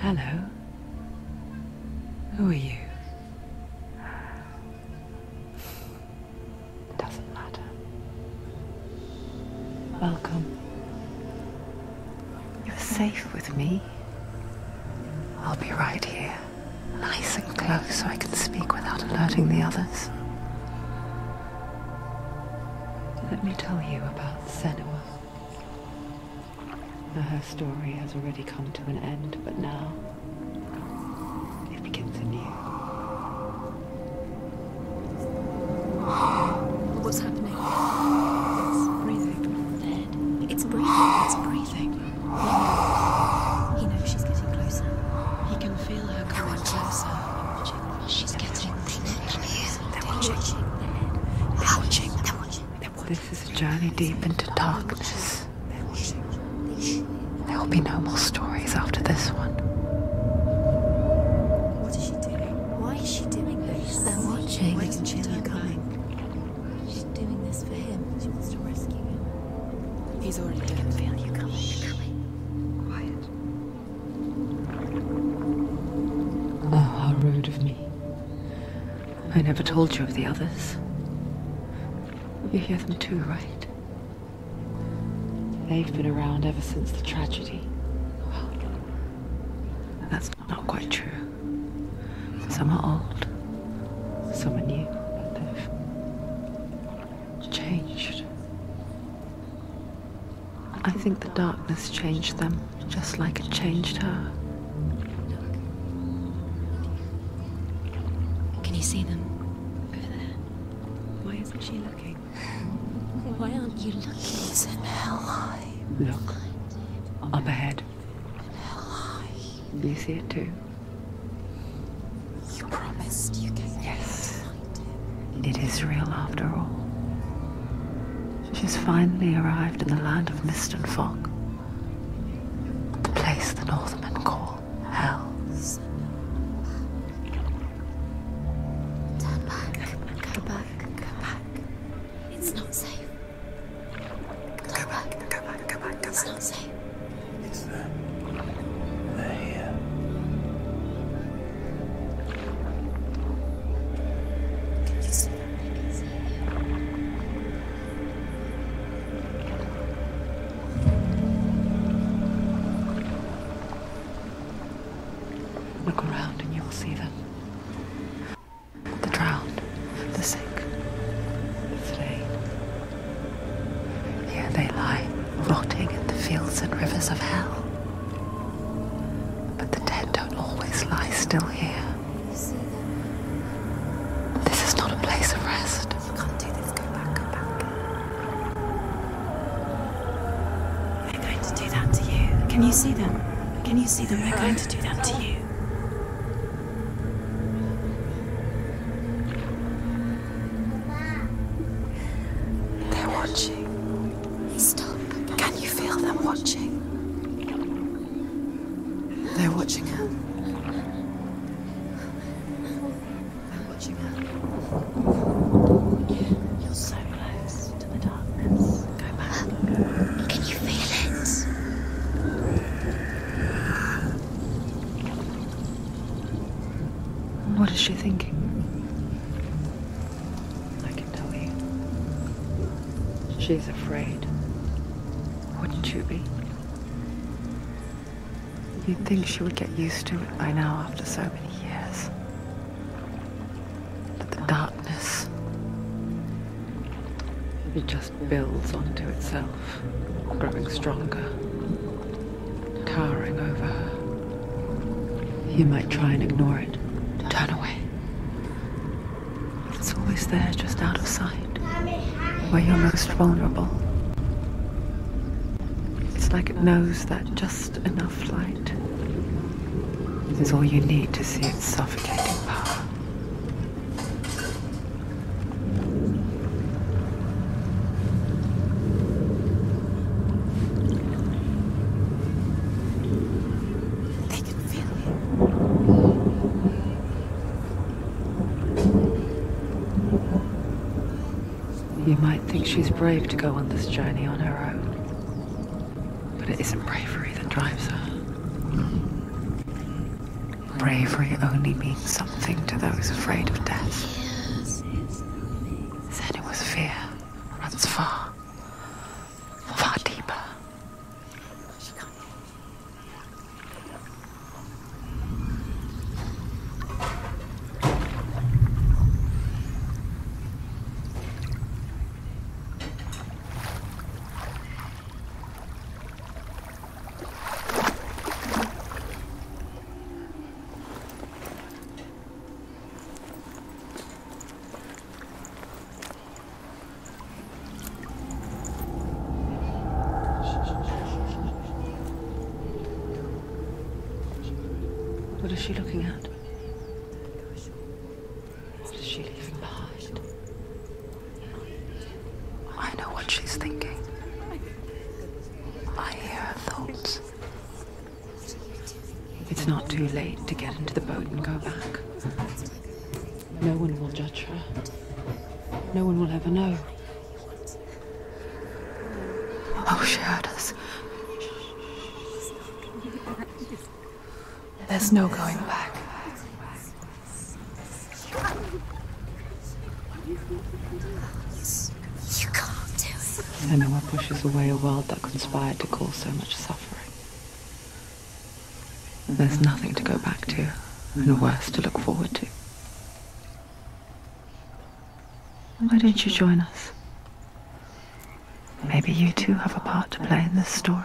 Hello. Who are you? It doesn't matter. Welcome. You're safe with me. I'll be right here, nice and close so I can speak without alerting the others. Let me tell you about Senua. Her story has already come to an end, but now it begins anew. What's happening? It's breathing. Dead. It's breathing. It's breathing. He knows she's getting closer. He can feel her coming closer. She's getting closer. They're watching. They're watching. They're watching. This is a journey deep into darkness. There will be no more stories after this one. What is she doing? Why is she doing this? They're watching. Why isn't she coming? She's doing this for him. She wants to rescue him. He's already there. He can feel you coming. Quiet. Oh, how rude of me. I never told you of the others. You hear them too, right? They've been around ever since the tragedy. Well, that's not quite true. Some are old, some are new, but they've changed. I think the darkness changed them, just like it changed her. Can you see them? Over there. Why isn't she looking? Why aren't you looking? He's in hell high. Look, up ahead. Hell high. You see it too? You promised you came. Yes. It is real after all. She's finally arrived in the land of mist and fog. The place the Northmen call hell. Turn back. Go back. Go back. It's not safe. Go back. Go back. Go back. Go It's back. not safe. It's them. They're here. Can you see them? Look around and you'll see them. The drowned, the sick, the slain. Here they lie, rotting in the fields and rivers of hell. But the dead don't always lie still here. You see them? This is not a place of rest. You can't do this. Go back. Go back. They're going to do that to you. Can you see them? Can you see them? They're going to do that to you. They're watching. Stop. Can you feel them watching? They're watching her. They're watching her. You're so close to the darkness. Go back. Can you feel it? What is she thinking? I can tell you. She's afraid. Wouldn't you be? You'd think she would get used to it by now after so many years. But the darkness, it just builds onto itself, growing stronger, towering over her. You might try and ignore it, turn away. But it's always there, just out of sight, where you're most vulnerable. It's like it knows that just enough light is all you need to see its suffocating power. They can feel you. You might think she's brave to go on this journey on her own, but it isn't bravery that drives her. bravery only means something to those afraid of death. Then it was fear runs far, far deeper. What is she looking at? What is she leaving behind? I know what she's thinking. I hear her thoughts. It's not too late to get into the boat and go back. No one will judge her. No one will ever know. Oh, she heard us. There's no going back. You can't do it. Senua pushes away a world that conspired to cause so much suffering. There's nothing to go back to, and worse to look forward to. Why don't you join us? Maybe you too have a part to play in this story.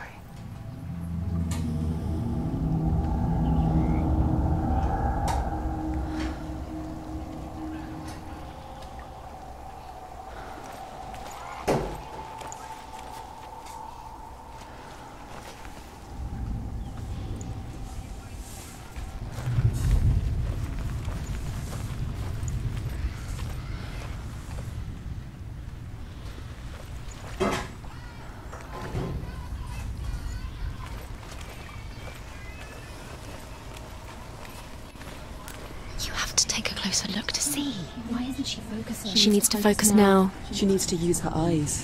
You have to take a closer look to see. Why isn't she focusing? She needs to focus now. She needs to use her eyes.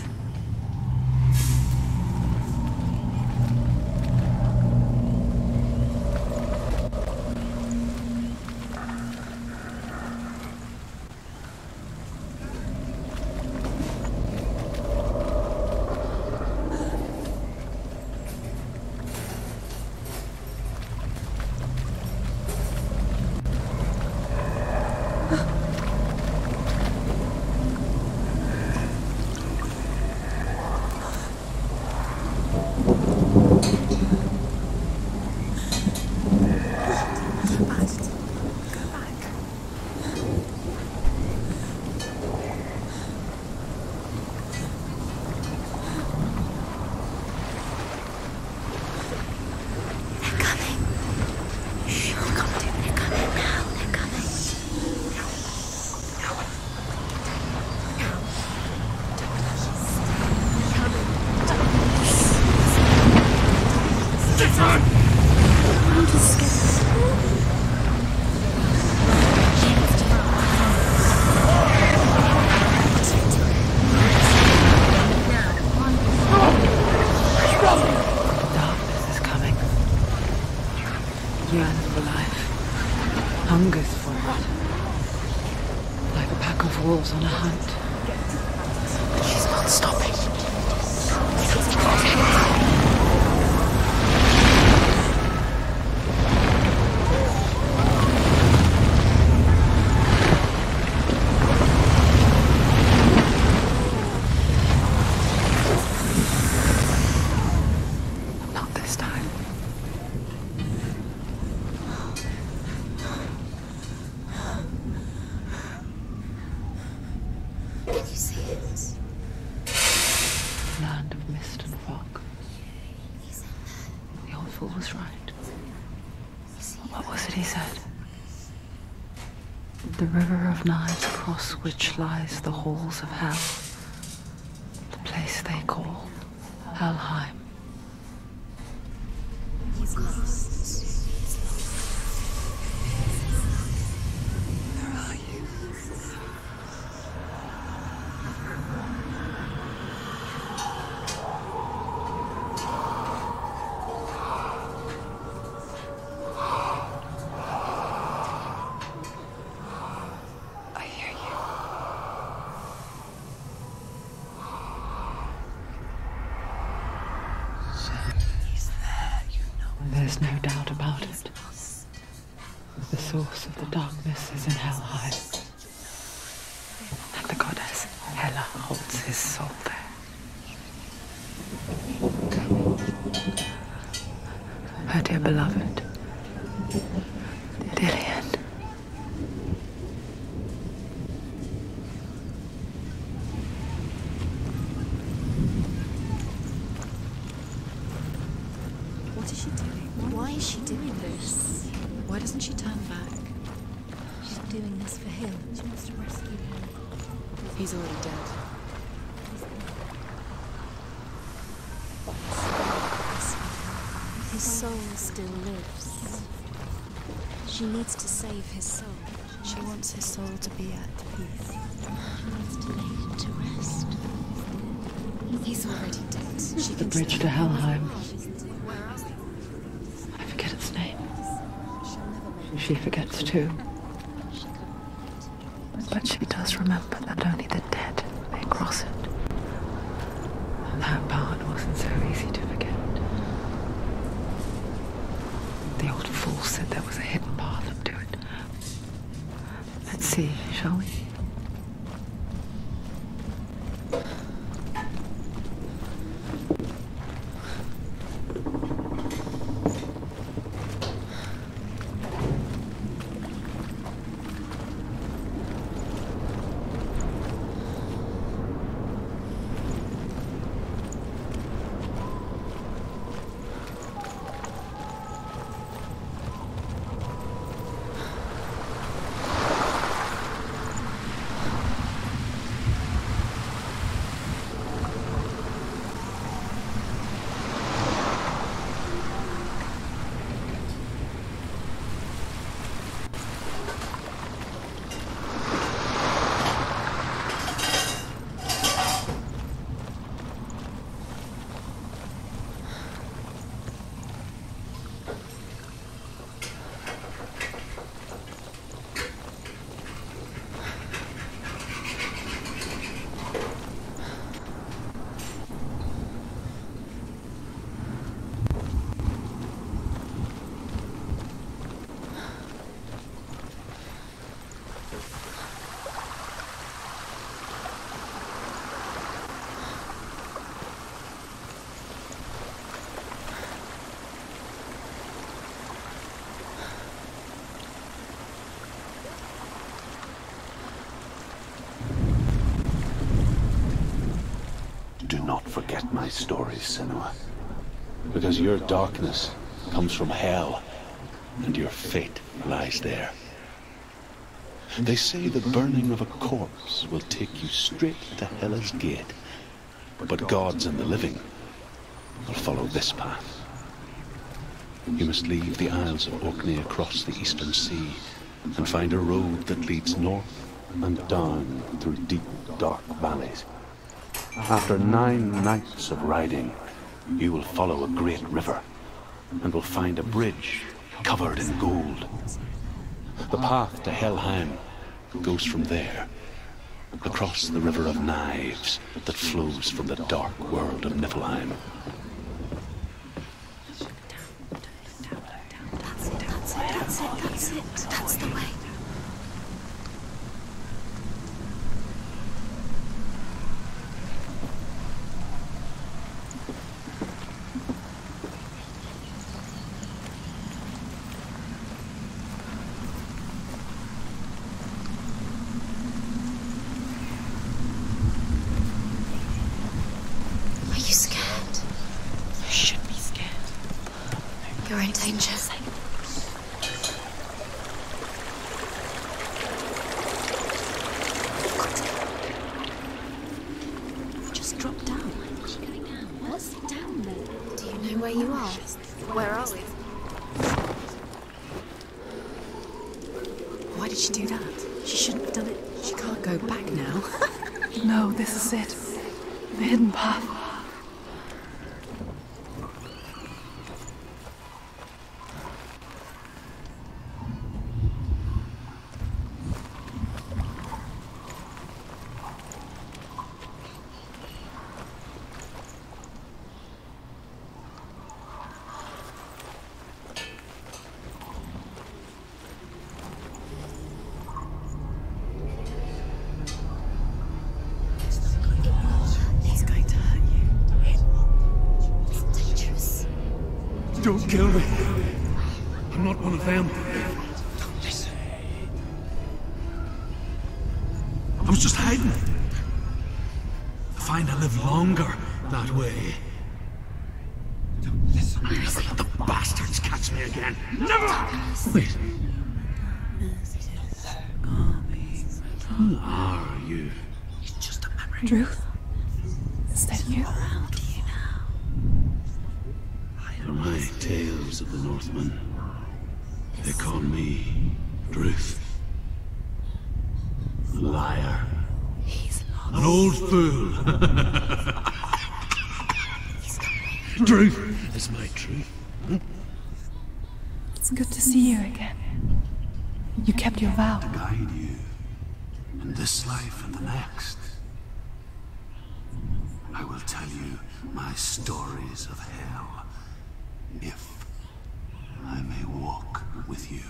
Yearns for life, hungers for it, like a pack of wolves on a hunt. She's not stopping. Not this time. Can you see it? Land of mist and fog. The old fool was right. What was it he said? The river of knives across which lies the halls of hell. The place they call Helheim. Where are you? There's no doubt about it. The source of the darkness is in Helheim. And the goddess Hela holds his soul there. Her dear beloved, Dilian. What is she doing? Why is she doing this? Why doesn't she turn back? She's doing this for him. She wants to rescue him. He's already dead. His soul still lives. She needs to save his soul. She wants his soul to be at peace. She needs to lay him to rest. He's already dead. She The can bridge to Helheim. I forget its name. She forgets too. But she does remember that only the dead may cross it. And that part wasn't so easy to forget. The old fool said there was a hidden path up to it. Let's see, shall we? Do not forget my stories, Senua. Because your darkness comes from hell, and your fate lies there. They say the burning of a corpse will take you straight to Hela's gate, but gods and the living will follow this path. You must leave the Isles of Orkney across the eastern sea and find a road that leads north and down through deep, dark valleys. After 9 nights of riding, you will follow a great river and will find a bridge covered in gold. The path to Helheim goes from there, across the River of Knives that flows from the dark world of Niflheim. That's it. That's the way. Are you scared? You should be scared. You're in danger. Just drop down. What's going down? What's down there? Do you know where you are? Where are we? Why did she do that? She shouldn't have done it. She can't go back now. No, this is it. The hidden path. Don't kill me. I'm not one of them. Listen. I was just hiding. I find I live longer that way. Listen. Never let the bastards catch me again. Never! Wait. Who are you? It's just a memory. Druth? Is that you? They're my tales of the Northmen. They call me Druth. A liar. An old fool. Druth is my truth. It's good to see you again. You kept your vow. To guide you in this life and the next. I will tell you my stories of hell, if I may walk with you.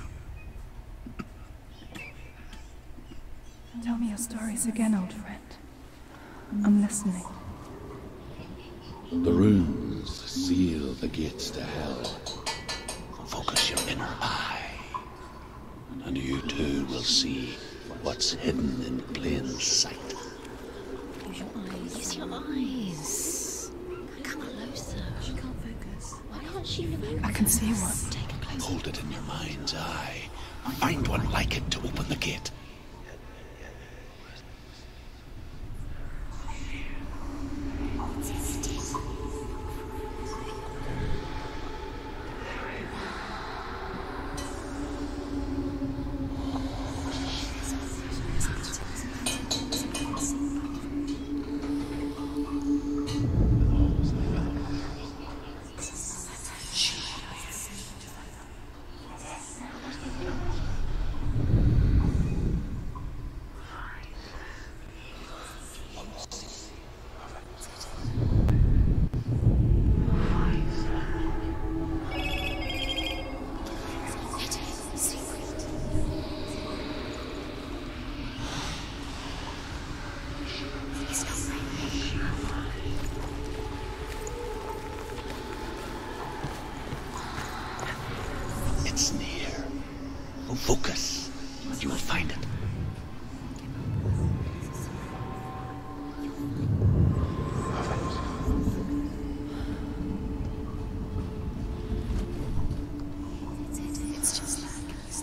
Tell me your stories again, old friend. I'm listening. The runes seal the gates to hell. Focus your inner eye, and you too will see what's hidden in plain sight. Use your eyes. Use your eyes. Come closer. She can't focus. Why can't she focus? I can see one. Take her closer. Hold it in your mind's eye. Find one like it to open the gate. It's near. Focus, and you will find it. It's just that.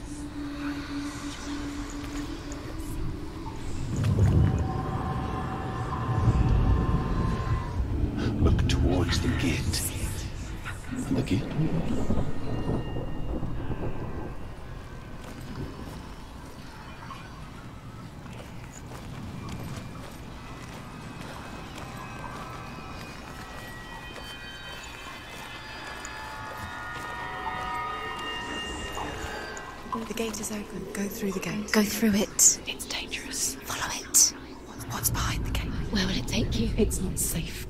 Look towards the gate. And the gate will open. The gate is open. Go through the gate. Go through it. It's dangerous. Follow it. What's behind the gate? Where will it take you? It's not safe.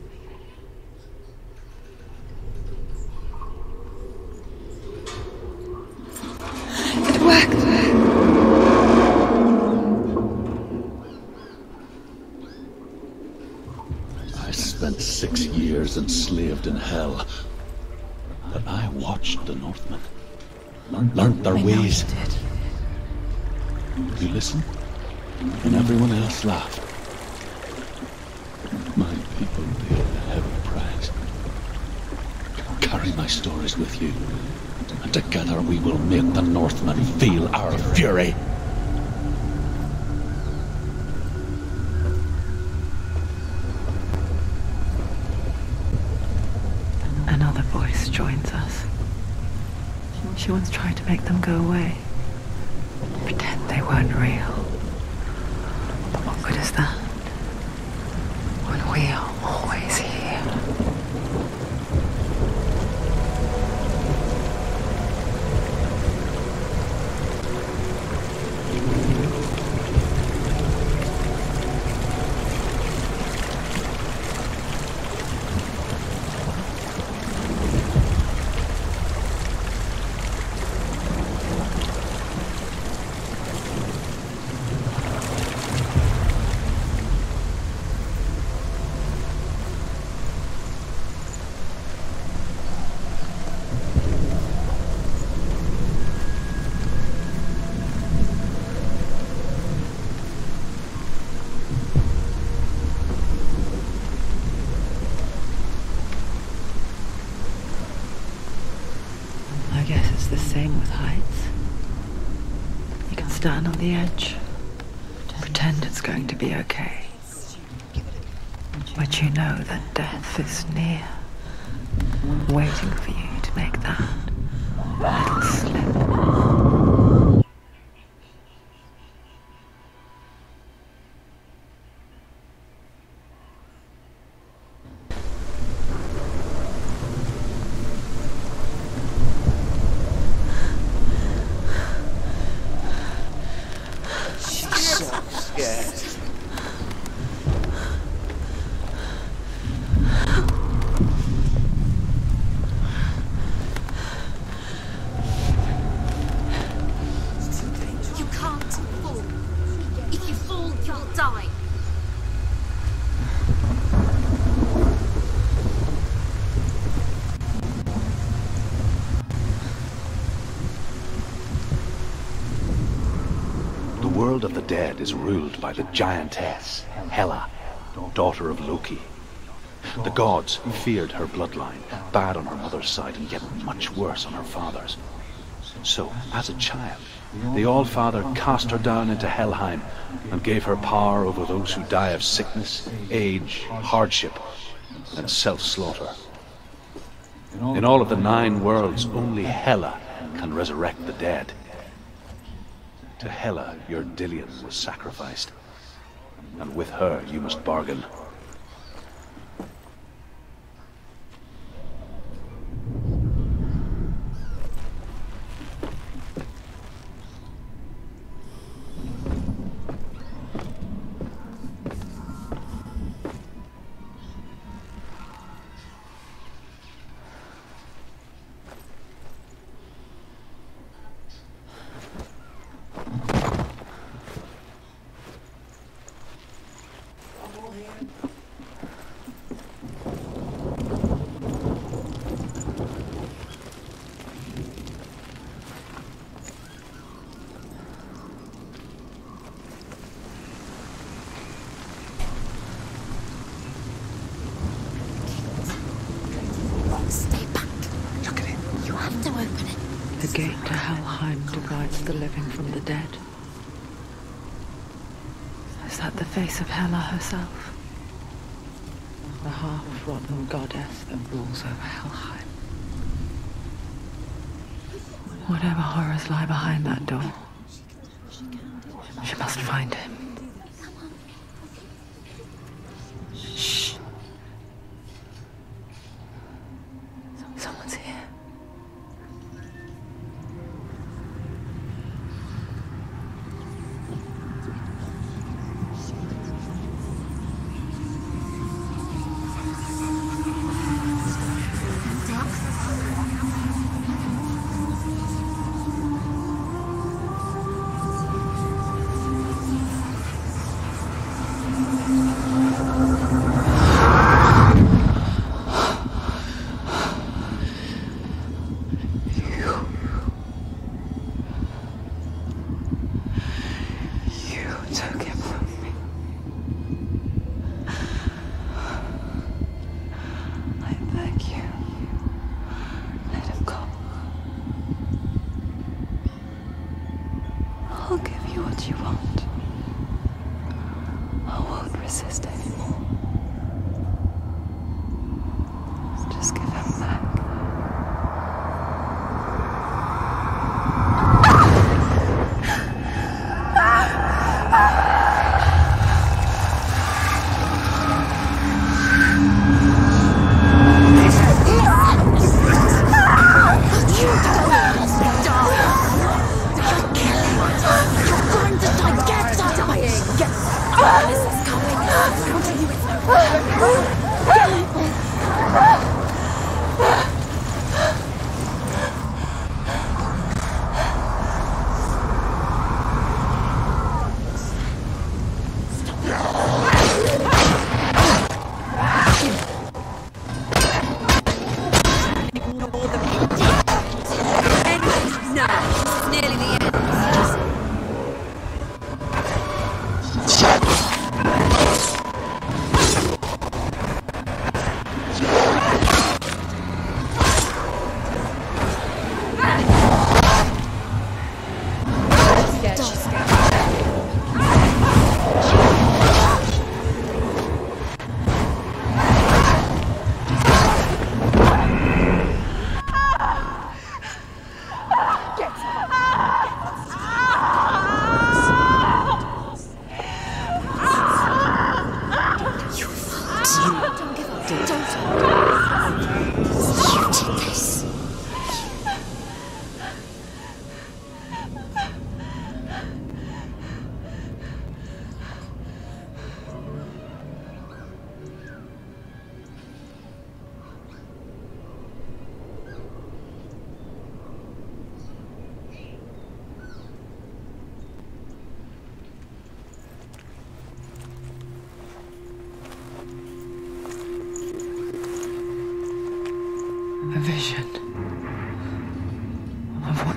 It worked! I spent 6 years enslaved in hell. But I watched the Northmen. Learned their I know ways. you did. You listened, and everyone else laughed. My people paid a heavy price. Carry my stories with you, and together we will make the Northmen feel our fury. Another voice joins us. She once tried to make them go away. Pretend they weren't real. But what good is that? When we are always here. I guess it's the same with heights. You can stand on the edge, pretend it's going to be okay. But you know that death is near, waiting for you to make that little slip. You can't fall. If you fall, you'll die. The world of the dead is ruled by the giantess, Hela, daughter of Loki. The gods feared her bloodline, bad on her mother's side and yet much worse on her father's. So, as a child, the All-Father cast her down into Helheim and gave her power over those who die of sickness, age, hardship, and self-slaughter. In all of the 9 worlds, only Hela can resurrect the dead. To Hela, your Dillion was sacrificed, and with her you must bargain. Stay back. Look at it. You have to open it. The gate to Helheim divides the living from the dead. Is that the face of Hela herself? The half-rotten goddess that rules over Helheim. Whatever horrors lie behind that door, she must find him. Shh. Someone's here.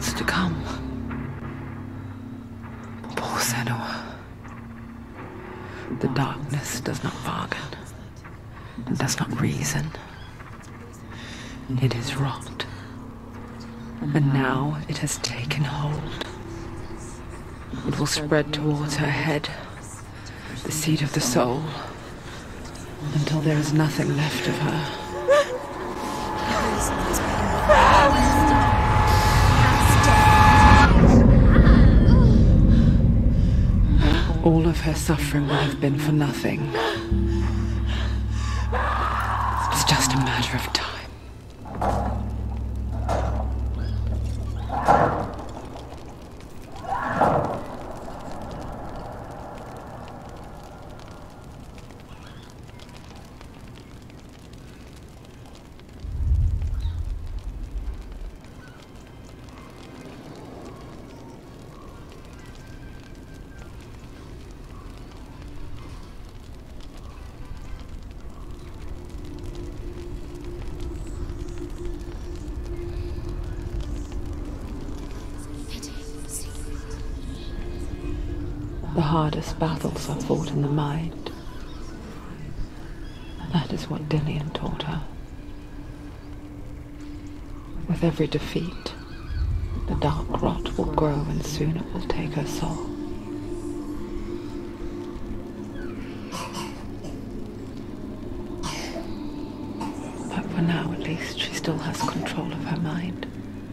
what's to come. Poor Senua. The darkness does not bargain, and does not reason. It is rot, and now it has taken hold. It will spread towards her head, the seat of the soul, until there is nothing left of her. All of her suffering would have been for nothing. It's just a matter of time. The hardest battles are fought in the mind. That is what Dillion taught her. With every defeat, the dark rot will grow and soon it will take her soul. But for now, at least, she still has control of her mind.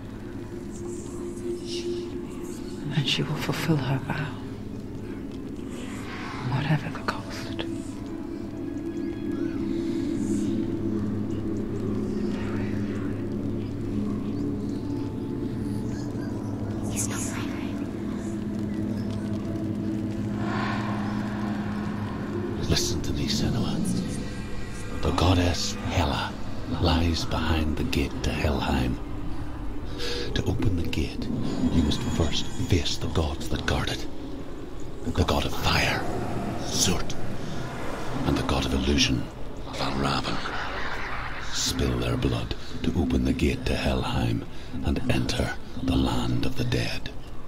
And she will fulfill her vow. Whatever the cost. He's not right. Listen to me, Senua. The goddess Hela lies behind the gate to Helheim. To open the gate, you must first face the gods that guard it. The god of fire, Zurt, and the god of illusion, Valravn. Spill their blood to open the gate to Helheim and enter the land of the dead.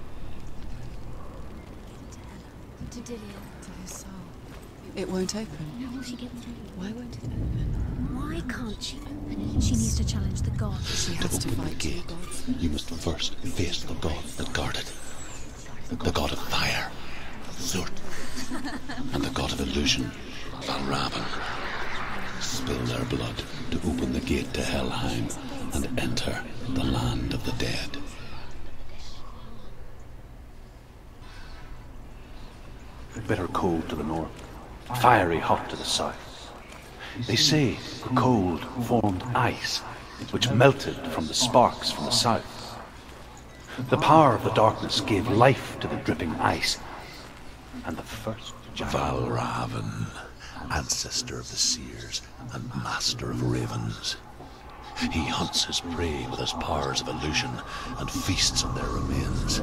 To Dillion. To his soul. It won't open. How will she get through? Why won't it open? Why can't she open it? She needs to challenge the gods. She has to open the fight two gate, gods. you must first face the gods that guard it. The god of fire, Zurt, and the god of illusion, Valravn. Spill their blood to open the gate to Helheim and enter the land of the dead. Bitter cold to the north, fiery hot to the south. They say the cold formed ice, which melted from the sparks from the south. The power of the darkness gave life to the dripping ice, and the first Valravn, ancestor of the seers and master of ravens. He hunts his prey with his powers of illusion and feasts on their remains.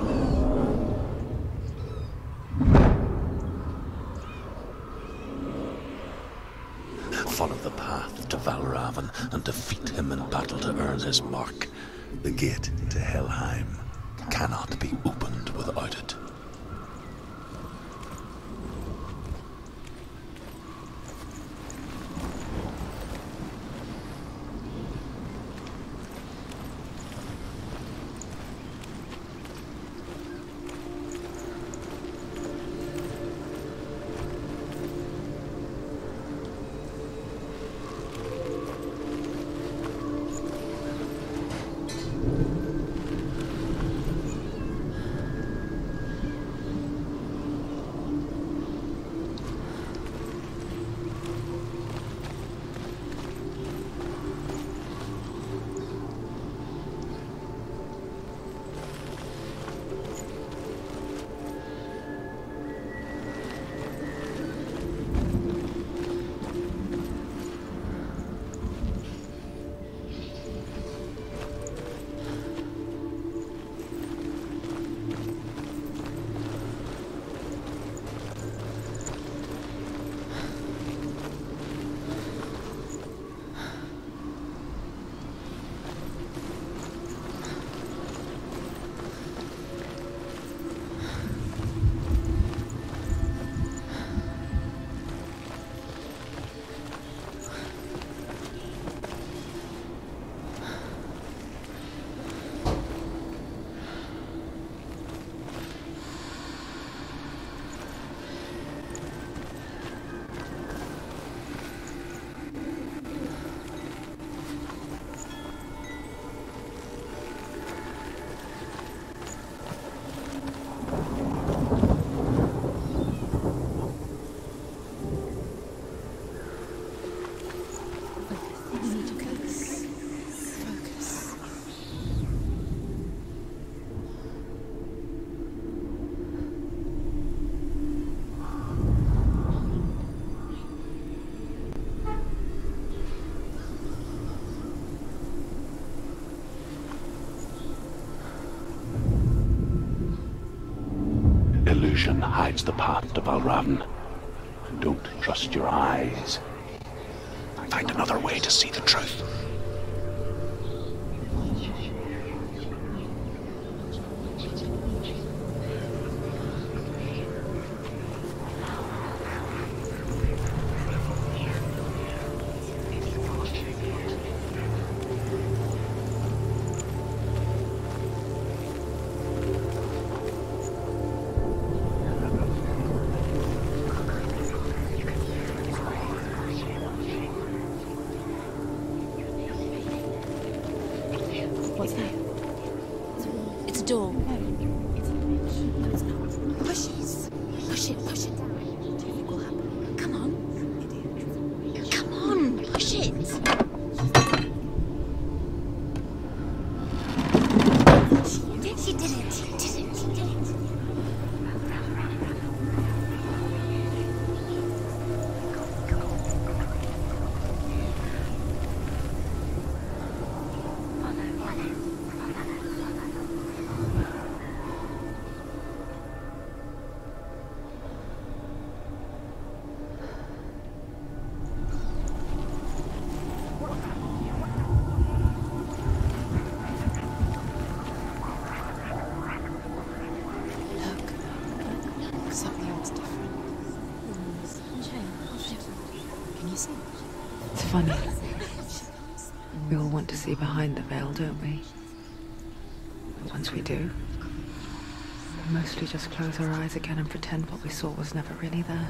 Follow the path to Valravn and defeat him in battle to earn his mark. The gate to Helheim cannot be opened without it. Illusion hides the path to Valravn. Don't trust your eyes. Find another way to see the truth. What's that? It's a door. No, it's an image. No, it's not. Push it. Push it. Push it down. Do you think will happen? Come on. Come on. Push it. She did it. She did it. She did it. She did it. Something else different. Can you see? It's funny. We all want to see behind the veil, don't we? But once we do, we mostly just close our eyes again and pretend what we saw was never really there.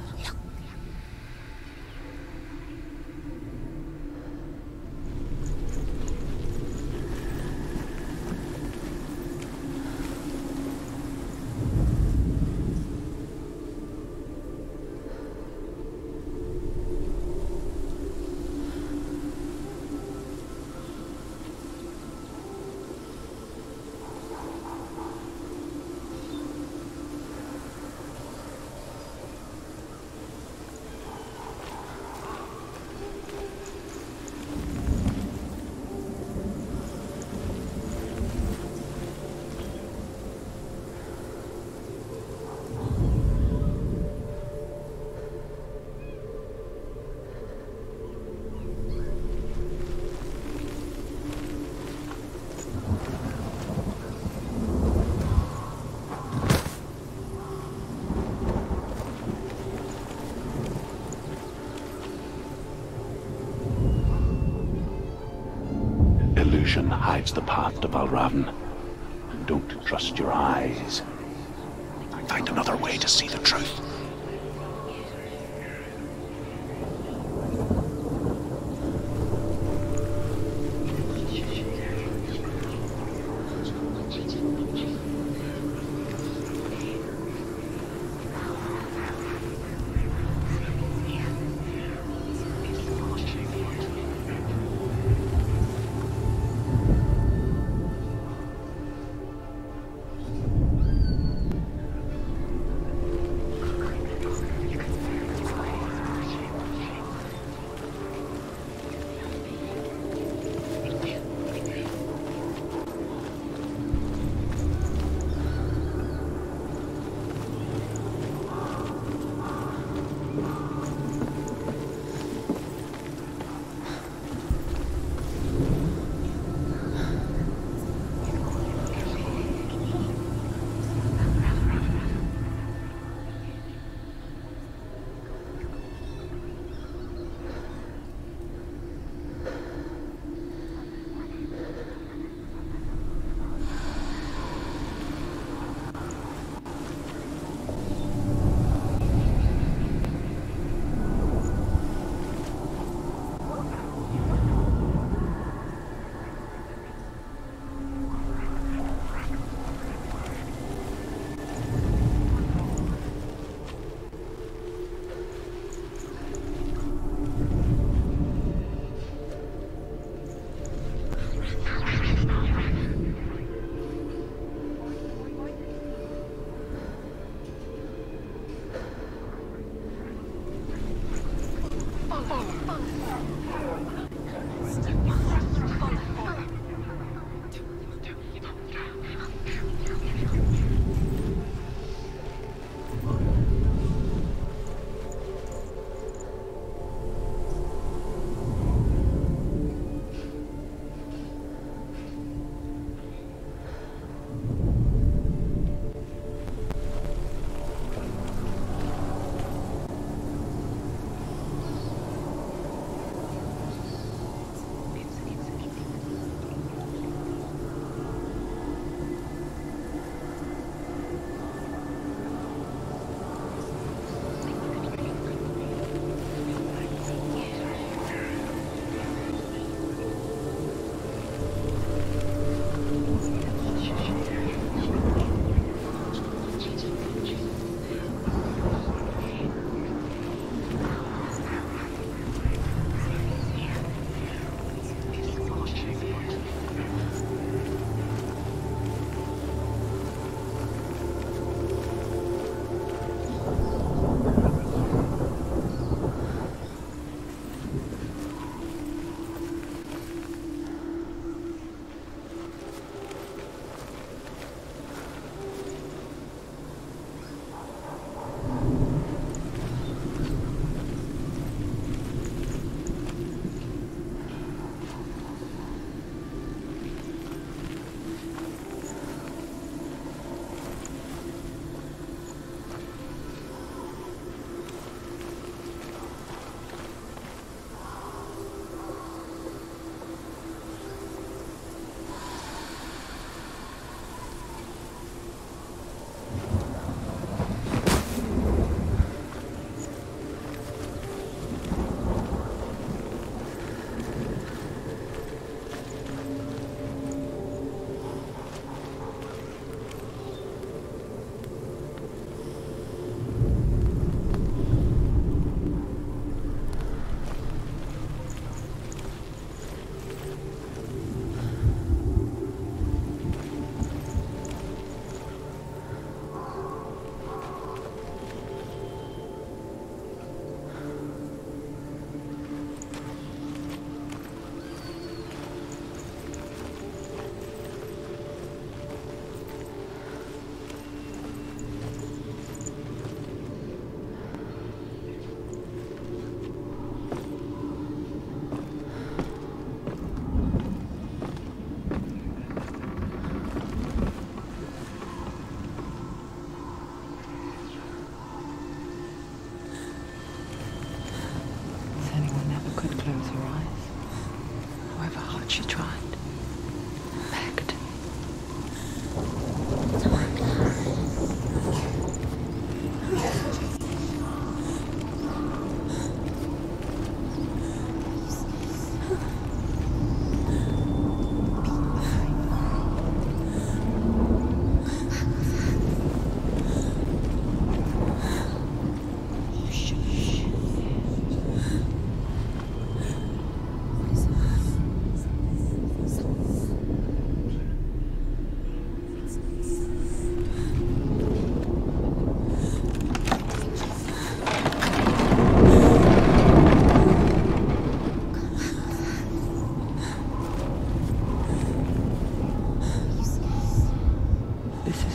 Illusion hides the path to Valravn. Don't trust your eyes. Find another way to see the truth.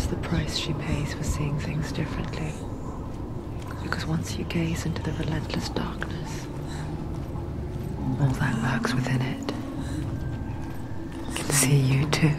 the price she pays for seeing things differently. Because once you gaze into the relentless darkness, all that lurks within it can see you too.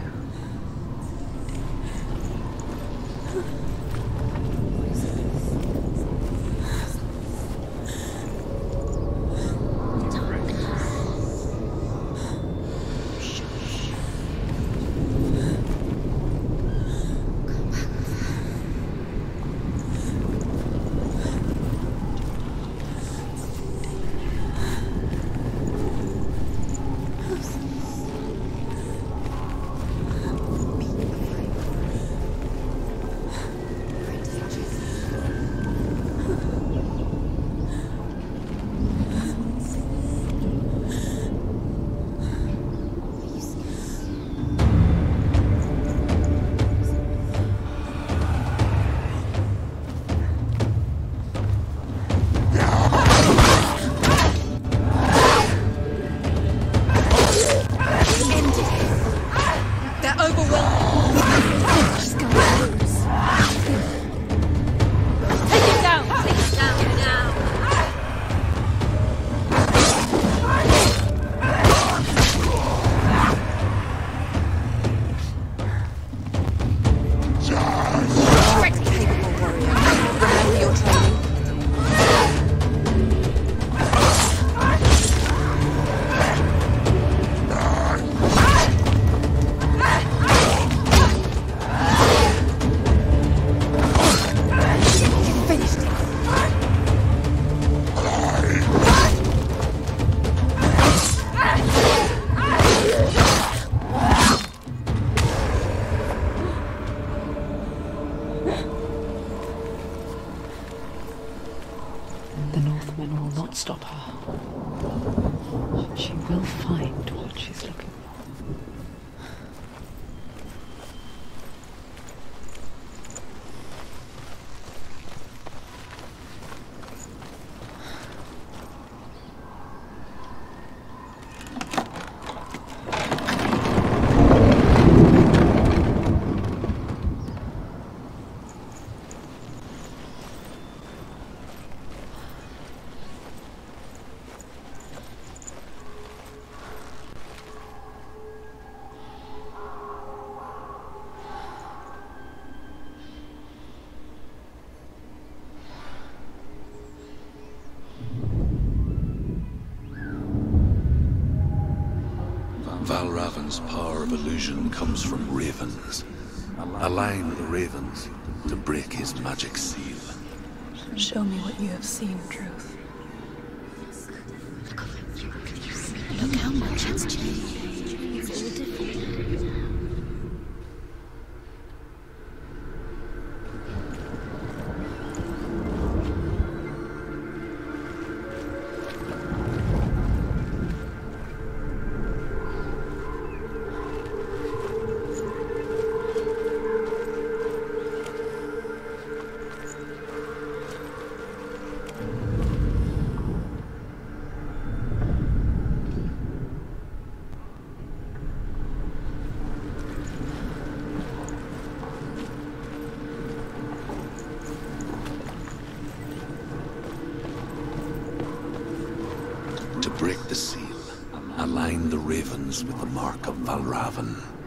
The Northmen will not stop her. She will find what she's looking for. Valravan's power of illusion comes from ravens. Align the ravens to break his magic seal. Show me what you have seen, Truth. Look how much it's changed. It's all different. To break the seal, align the ravens with the mark of Valravan.